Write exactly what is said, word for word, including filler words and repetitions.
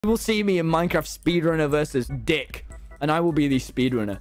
You will see me in Minecraft Speedrunner versus Dick, and I will be the speedrunner.